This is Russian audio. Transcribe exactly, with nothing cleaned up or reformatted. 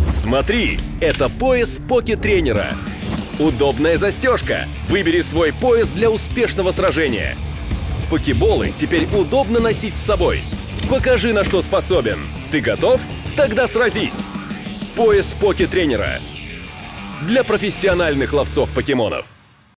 Смотри, это пояс Поки-тренера. Удобная застежка. Выбери свой пояс для успешного сражения. Покеболы теперь удобно носить с собой. Покажи, на что способен. Ты готов? Тогда сразись. Пояс Поки-тренера. Для профессиональных ловцов покемонов.